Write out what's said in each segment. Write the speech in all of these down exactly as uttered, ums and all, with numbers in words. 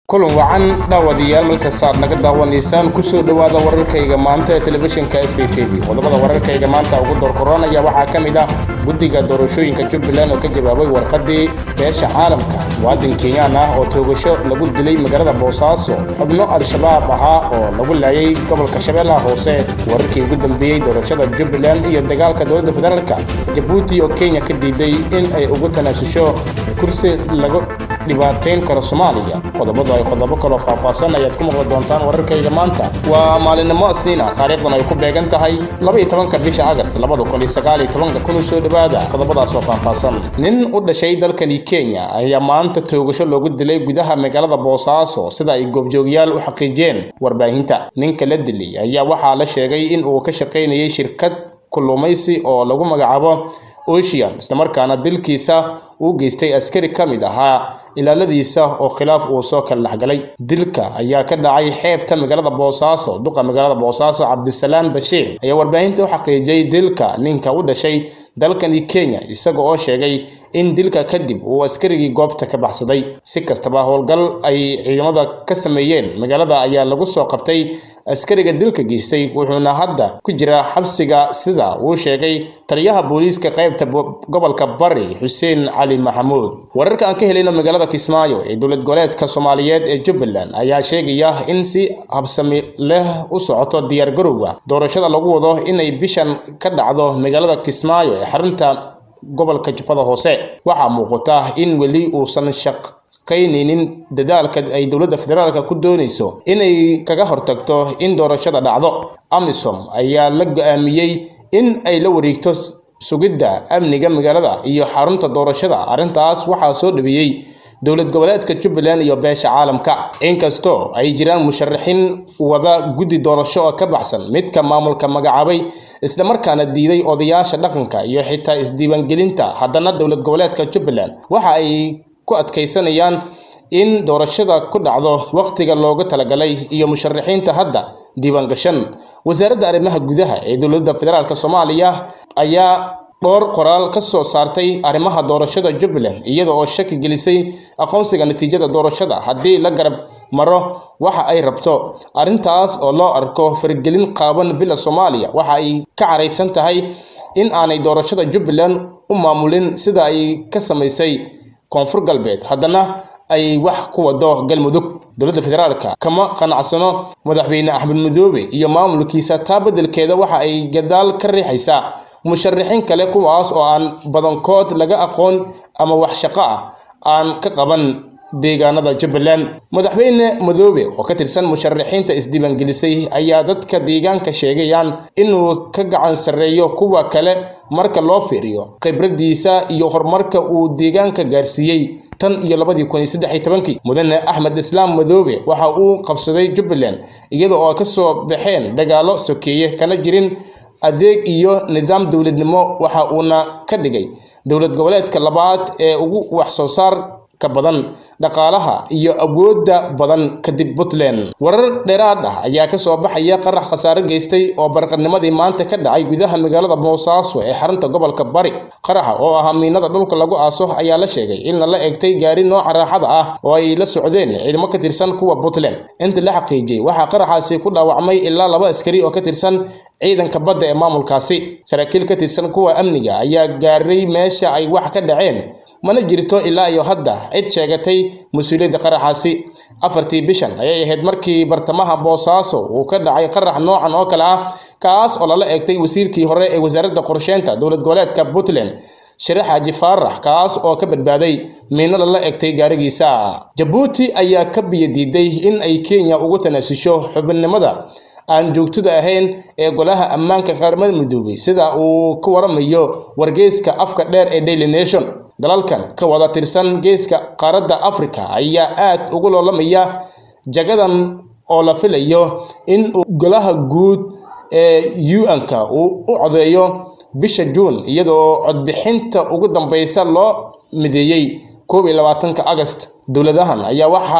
kulan wacan daawadayaal marka saar naga daawaneysaan ku soo dhawaada wararkayga maanta ee telefishinka S B T V wadamada wararkayga maanta ugu doorkoronaya waxa kamid ah guddiga doorashooyinka Jubbaland oo ka jawaabay warqadii beesha caalamka waddan Kenya ah oo toogasho lagu dilay magaalada Boosaaso xubno al-shabaab ah oo lagu laayay gobolka Shabeellaha Hoose wararkii ugu dambeeyay doorashada Jubbaland iyo dagaalka dowladda federaalka Djibouti oo Kenya ka diiday in ay ugu tanaasusho kursi lagu dhibaateyn karo Soomaaliya qodobada ay qodobo kale faahfaahsan ayaad ku maqli doontaan wararkayga maanta waa maalinimo Isniin ah taariikhdan ay ku beegan tahay laba iyo tobanka bisha August laba kun iyo sagaal iyo toban kuna soo dhawaada qodobadaas oo faahfaahsan nin u dhashay dalkani Kenya ayaa maanta toogasho loogu dilay gudaha magaalada Boosaaso sida ay goobjoogayaal u xaqiijiyeen warbaahinta ninka la dilay ayaa waxa la sheegay in uu ka shaqeynayay shirkad kulluumaysi oo lagu magacaabo Ocean isla markaana dilkiisa uu geystay askari kamid ahaa ilaaladiisa oo khilaaf uu soo kala dhaxgalay dilka ayaa ka dhacay xeebta magaalada Boosaaso duqa magaalada Boosaaso Cabdisalaam Bashiir ayaa warbaahinta u xaqiijiyay dilka ninka u dhashay dalkani Kenya isaga oo sheegay in dilka kadib uu askarigii goobta ka baxsaday si kastaba howlgal ay ciidamada ka sameeyeen magaalada ayaa lagu soo qabtay askariga dilka geystay wuxuuna hadda ku jira xabsiga sida uu sheegay taliyaha booliiska qaybta gobolka Bari Hussein Ali Maxamuud wararka aan ka helayna magaalada Kismaayo ee dowlad goboleedka Soomaaliyeed ee Jubbaland ayaa sheegaya in si habsami leh u socoto diyaar garowga doorashada lagu wado inay bishan ka dhacdo magaalada Kismaayo ee xarunta gobolka Jubbada Hoose waxa muuqata in wali uusan shaq qayninin dadaalka ay dowladda federaalka ku doonayso inay kaga hortagto in doorashada dhacdo AMISOM ayaa la go'aamiyay in ay la wareegto sugidda amniga magaalada iyo xarunta doorashada arintaas waxa soo dhaweeyay dowlad goboleedka Jubbaland iyo beesha caalamka inkastoo ay jiraan musharaxiin wada guddi doorasho oo ka baxsan midka maamulka magacaabay isla markaana diiday odayaasha dhaqanka iyo xitaa isdiiwaangelinta haddana dowlad goboleedka Jubbaland waxa ay ku adkaysanayaan in doorashada ku dhacdo waqtiga looga talagalay iyo musharaxiinta hadda diiwaan gashan wasaaradda arrimaha gudaha ee dowladda federaalka Soomaaliya ayaa dhowr qoraal ka soo saartay arrimaha doorashada Jubbaland iyada oo shaki gelisay aqoonsiga natiijada doorashada haddii la garab maro waxa ay rabto arintaas oo loo arko fargelin qaaban bila Soomaaliya waxa ay ka careysan tahay in aanay doorashada Jubbaland u maamulin sida ay ka sameysay koonfur galbeed haddana ay wax ku wado galmudug dowladda federaalka kama qanacsano madaxweyne Axmed Madoobe iyo maamulkiisa taa bedelkeeda waxa ay gadaal ka riixaysaa musharaxiin kale kuwaas oo aan badankood laga aqoon ama wax shaqo ah aan ka qaban deegaanada Jubbaland madaxweyne Madoobe oo ka tirsan musharaxiinta isdiiwaangelisay ayaa dadka deegaanka sheegayaan inuu ka gacan sareeyo kuwa kale marka loo fiiriyo khibradiisa iyo horumarka uu deegaanka gaarsiiyay tan iyo laba kun iyo saddex iyo toban mudane Axmed Islaam Madoobe waxa uu qabsaday Jubbaland iyada oo ka soo baxeen dagaalo sokeeye kana jirin adeeg iyo nidaam dawladnimo waxa uuna ka dhigay dowlad goboleedka labaad ee ugu wax soo saar ka badan dhaqaalaha iyo awoodda badan kadib Puntland warar dheeraad ah ayaa ka soo baxaya qarax khasaare geystay oo barqanimadii maanta ka dhacay gudaha magaalada Boosaaso ee xarunta gobolka Bari qaraxa oo ah miinada dhulka lagu aaso ayaa la sheegay in la eegtay gaari nooca raaxada ah oo ay la socdeen ciidamo ka tirsan kuwa Puntland inta la xaqiijiyay waxa qaraxaasi ku dhaawacmay ilaa laba askari oo ka tirsan ciidanka badda ee maamulkaasi saraakiil ka tirsan kuwa amniga ayaa gaaray meesha ay wax ka dhaceen mana jirto ilaa iyo hadda cid sheegatay mas'uuliyadda qaraxaasi afartii bishan ayay ahayd markii bartamaha Boosaaso uu ka dhacay qarax noocan oo kale ah kaas oo la eegtay wasiirkii hore ee wasaaradda qorsheynta dowlad goboleedka Puntland Sharax Haji Faarax kaas oo ka badbaaday miino la eegtay gaarigiisa Djibouti ayaa ka biyadiiday in ay Kenya ugu tanaasusho xubinimada aan joogtada ahayn ee golaha ammaanka qaramada midoobay sida uu ku waramayo wargeyska afka dheer ee Daily Nation dalalkan ka wada tirsan geeska qaaradda Afrika ayaa aad ugu loolamaya jagadan oo la filayo in golaha guud ee U N-ka uu u codeeyo bisha June iyadoo codbixinta ugu dambaysa loo mideeyay koob iyo labaatanka August dowladahan ayaa waxa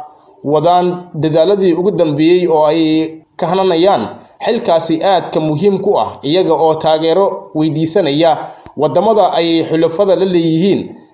wadaan dadaaladii ugu dambeeyay oo ay ka hananayaan xilkaasi aad ka muhiim ku ah iyaga oo taageero weydiisanaya wadamada ay xulafada la leeyihiin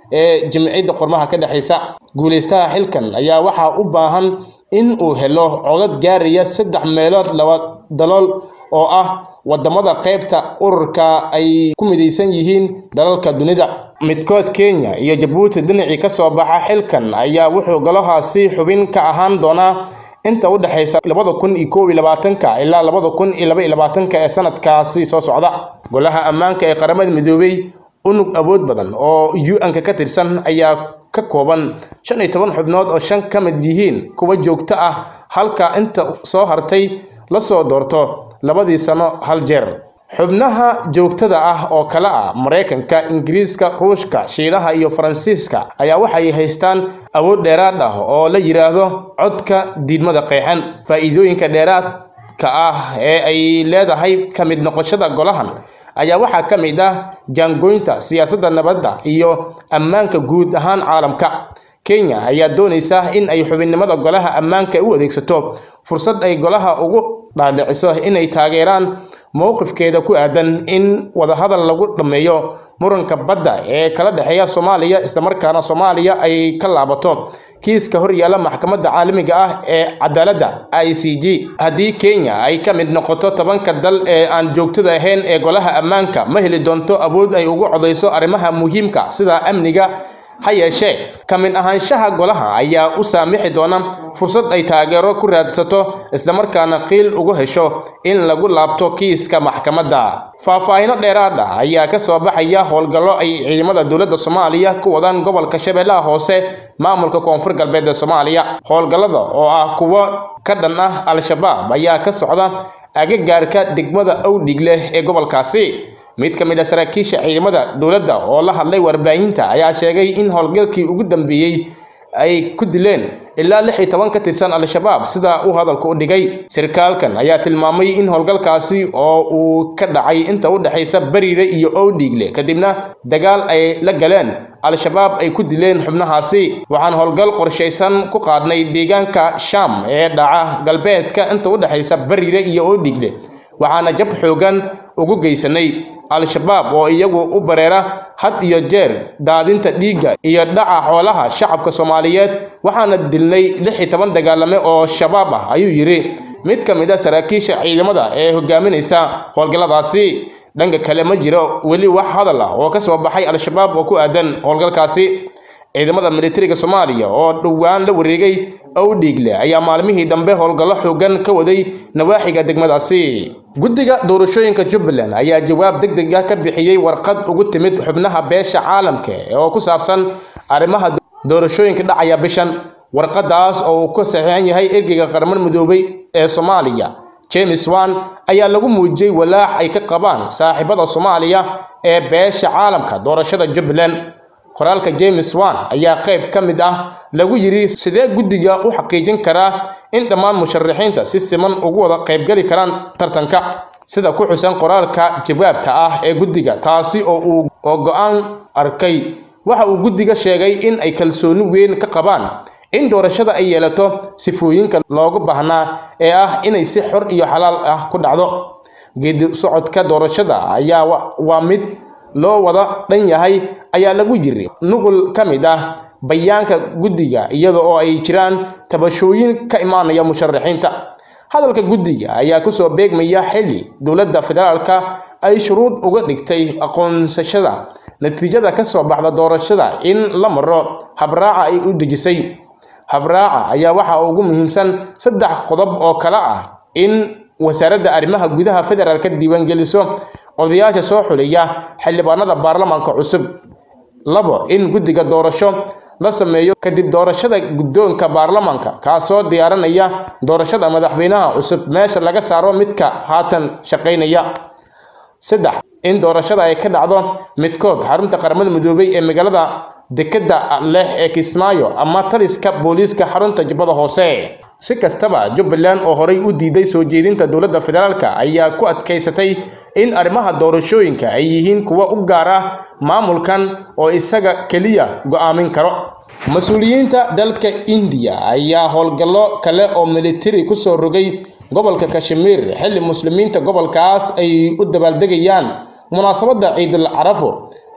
ee Jamciyadda Qormaha ka dhaxaysa. Guuleystaha xilkan ayaa waxa u baahan in uu helo codad gaaraya saddex meelood laba dalool oo ah wadamada qaybta ururka ay ku midaysan yihiin dalalka dunida. Midkood Kenya iyo Djibouti dhinacii ka soo baxa xilkan ayaa wuxuu golahaasi xubin ka ahaan doonaa inta u dhaxaysa labada kun iyo kow iyo labaatanka ilaa labada kun iyo laba iyo labaatanka ee sanadkaasi soo socda. Golaha ammaanka ee qaramada midoobay unug awood badan oo U N-ka ka tirsan ayaa ka kooban shan iyo toban xubnood oo shan ka mid yihiin kuwa joogto ah halka inta soo hartay la soo doorto labadii sano hal jeer. Xubnaha joogtada ah oo kala ah Mareykanka, Ingiriiska, Ruushka, Shiinaha iyo Faransiiska ayaa waxay haystaan awood dheeraad ah oo la yiraahdo codka diidmada qeexan. Faa'iidooyinka dheeraadka ah ee ay leedahay ka mid noqoshada golahan ayaa waxaa ka mid ah jaangoynta siyaasadda nabadda iyo ammaanka guud ahaan caalamka. Kenya ayaa doonaysa in ay xubinnimada golaha ammaanka u adeegsato fursad ay golaha ugu dhaadhiciso inay taageeraan mowqifkeeda ku aadan in wadahadal lagu dhameeyo muranka badda ee kala dhaxeeya Soomaaliya isla markaana Soomaaliya ay ka laabato kiiska hor yaala maxkamadda caalamiga ah ee cadaaladda I C J. Haddii Kenya ay ka mid noqoto tobanka dal ee aan joogtada ahayn ee golaha ammaanka ma heli doonto awood ay ugu codeyso arrimaha muhiimka sida amniga. Ha yeeshee ka mid ahaanshaha golaha ayaa u saamixi doona fursad ay taageero ku raadsato isla markaana qiil ugu hesho in lagu laabto kiiska maxkamadda. Faahfaahin dheeraad ah ayaa ka soo baxaya howlgallo ay ciidamada dowladda Soomaaliya ku wadaan gobolka Shabeellaha Hoose maamulka Koonfur Galbeed ee Soomaaliya. Howlgallada oo ah kuwo ka dhan ah Al-Shabaab ayaa ka socda agagaarka degmada Owdhigle ee gobolkaasi. Mid ka mid ah saraakiisha ciidamada dowladda oo la hadlay warbaahinta ayaa sheegay in howlgalkii ugu dambeeyay ay ku dileen ilaa lix iyo toban ka tirsan Al-Shabaab sida uu hadalku u dhigay. Sarkaalkan ayaa tilmaamay in howlgalkaasi oo uu ka dhacay inta u dhaxaysa Bariire iyo Owdhigle kadibna dagaal ay la galeen Al-Shabaab ay ku dileen xubnahaasi. Waxaan howlgal qorsheysan ku qaadnay deegaanka Sham ee dhaca galbeedka inta u dhaxaysa Bariire iyo Owdhigle, waxaana jab xoogan ugu geysanay Al-Shabaab oo iyagu u bareera had iyo jeer daadinta dhiigga iyo dhaca xoolaha shacabka Soomaaliyeed. Waxaana dilnay lix iyo toban dagaalame oo shabaab ah, ayuu yiri mid ka mid ah saraakiisha ciidamada ee hogaaminaysa howlgalladaasi. Dhanka kale ma jiro weli wax hadal ah oo ka soo baxay Al-Shabaab oo ku aadan howlgalkaasi. Ciidamada militariga Soomaaliya oo dhowaan la wareegay Owdhigle ayaa maalmihii dambe howlgallo xoogan ka waday nawaaxiga degmadaasi. Guddiga doorashooyinka Jubbaland ayaa jawaab degdeg ah ka bixiyay warqad ugu timid xubnaha beesha caalamka oo ku saabsan arrimaha doorashooyinka dhacaya bishan. Warqadaas oo uu ku saxiixan yahay ergeyga qaramada midoobay ee Soomaaliya James Wan ayaa lagu muujiyay walaac ay ka qabaan saaxiibada Soomaaliya ee beesha caalamka doorashada Jubbaland. Qoraalka James Wan ayaa qayb ka mid ah lagu yiri sidee guddiga u xaqiijin karaa in dhammaan musharaxiinta si siman ugu wada qayb gali karaan tartanka sida ku xusan qoraalka jawaabta ah ee guddiga, taasi oo uu go'aan arkay. Waxa uu guddiga sheegay in ay kalsooni weyn ka qabaan in doorashada ay yeelato sifooyinka loogu baahnaa ee ah inay si xor iyo xalaal ah ku dhacdo. Geedi socodka doorashada ayaa waa mid loo wada dhan yahay ayaa lagu yiri nuqul ka mid ah bayaanka guddiga iyada oo ay jiraan tabashooyin ka imaanaya musharaxiinta. Hadalka guddiga ayaa ku soo beegmaya xilli dowladda federaalka ay shuruud uga dhigtay aqoonsashada natiijada ka soo baxda doorashada in la maro habraaca ay u dejisay. Habraaca ayaa waxa ugu muhiimsan saddex qodob oo kala ah in wasaaradda arrimaha gudaha federaalka diiwaan geliso odayaasha soo xuleeya xildhibaanada baarlamaanka cusub. Labo, in guddiga doorasho la sameeyo kadib doorashada guddoonka baarlamaanka kaasoo diyaarinaya doorashada madaxweynaha cusub meesha laga saaro midka haatan shaqeynaya. Saddex, in doorashada ay ka dhacdo midkood xarunta qaramada midoobay ee magaalada dekeda leh ee Kismaayo ama taliska booliiska xarunta Jubbada Hoose. Si kastaba, Jubbaland oo horay u diiday soo jeedinta dowladda federaalka ayaa ku adkaysatay in arrimaha doorashooyinka ay yihiin kuwa u gaar ah maamulkan oo isaga kaliya go'aamin karo. Mas'uuliyiinta dalka India ayaa howlgallo kale oo militari ku soo rogay gobolka Kashmir xilli muslimiinta gobolkaas ay u dabaaldegayaan munaasabadda Ciidul Carafo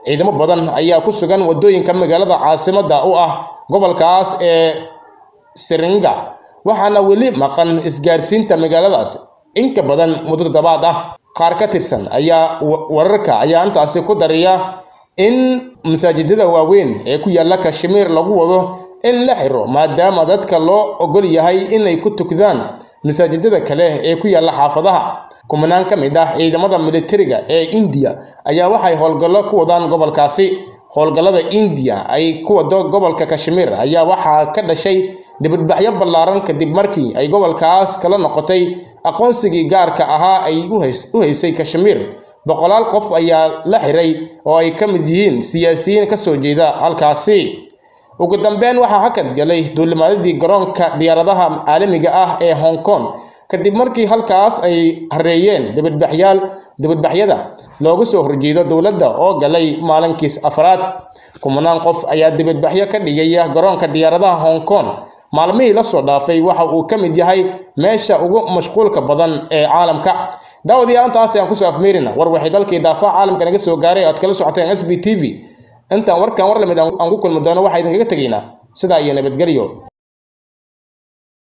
ciidamo badan ayaa ku sugan wadooyinka magaalada caasimadda u ah gobolkaas ee Seringa waxaana weli maqan isgaarsiinta magaaladaas inka badan muddo toddobaad ah. qaar ka tirsan ayaa wararka ayaa intaasi ku dariya in masaajidada waaweyn ee ku yaala Kashmir lagu wado in la xiro maadaama dadka loo ogol yahay inay ku tukadaan masaajidada kale ee ku yaala xaafadaha. kumanaan ka mid ah ciidamada militariga ee India ayaa waxay howlgallo ku wadaan gobolkaasi. howlgallada India ay ku wado gobolka Kashmir ayaa waxaa ka dhashay dibadbaxyo ballaaran kadib markii ay gobolkaas kala noqotay aqoonsigii gaarka ahaa ay u haysay Kashmir. boqolaal qof ayaa la xiray oo ay ka mid yihiin siyaasiyiin ka soo jeeda halkaasi. ugu dambeyn waxaa hakad galay duulimaadyadii garoonka diyaaradaha caalamiga ah ee Hong Kong kadib markii halkaas ay hareeyeen dibadbaxyaal dibadbaxyada loogu soo horjeedo dowladda oo galay maalinkiis afraad. kumanaan qof ayaa dibadbaxyo ka dhigaya garoonka diyaaradaha Hong Kong maalmihii la soo dhaafay waxa uu ka mid yahay meesha ugu mashquulka badan ee caalamka. daawadayaal intaas ayaan ku soo afmeerina war waxay dalkii daafaca caalamka naga soo gaaray aad kala socoteen S B T V. intaan warkan war lamid aan ku kulmi doono waxa idinkaga tageynaa sidaa iyo nabadgelyo.